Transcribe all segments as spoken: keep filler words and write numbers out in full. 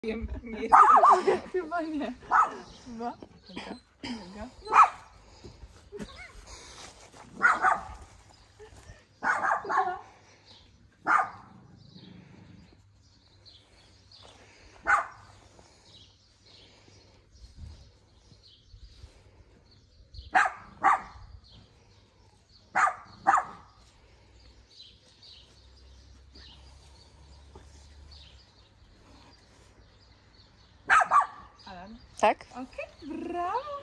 Wiem, nie. Chyba nie. Chyba. Dobra. Dobra. Alan? Tak? Okej, okay, brawo!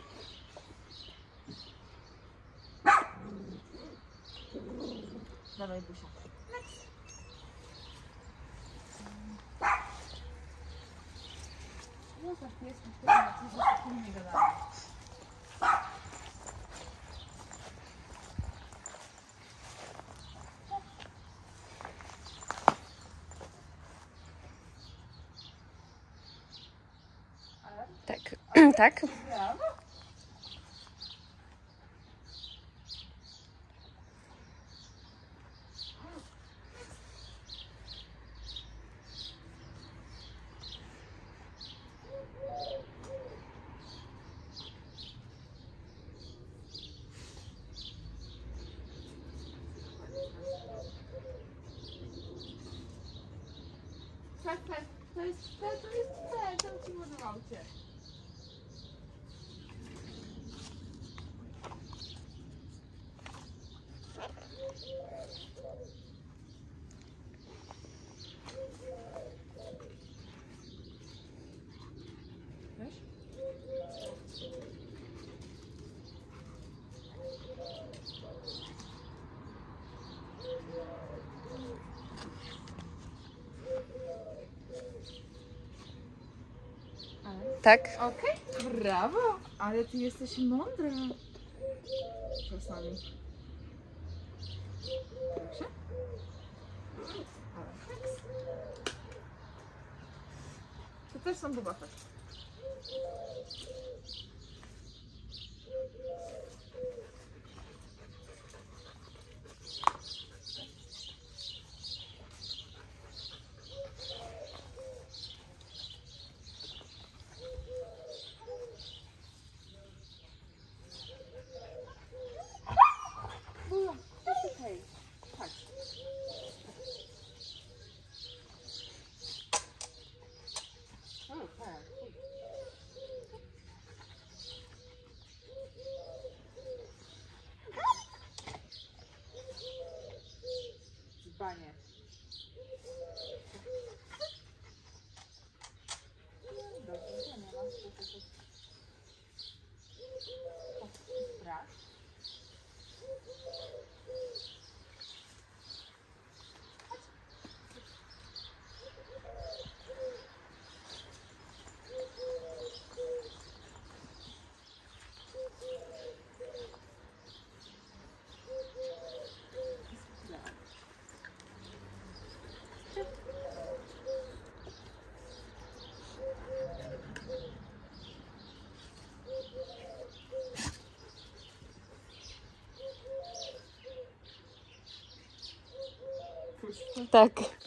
Dawaj, Busia. Next. No tak, jest na pewno, co z tym nie gadamy. Tak. Tak. Brawo! Tak, tak, to jest C, to jest C, to ci podobał cię. Wiesz? Tak. Okej, okay, brawo! Ale ty jesteś mądra. Czasami. Proszę. Next. To też są bubacze. Okej, chodź. Dzbanie. Dobrze, nie ma. Sprawdź. Tak.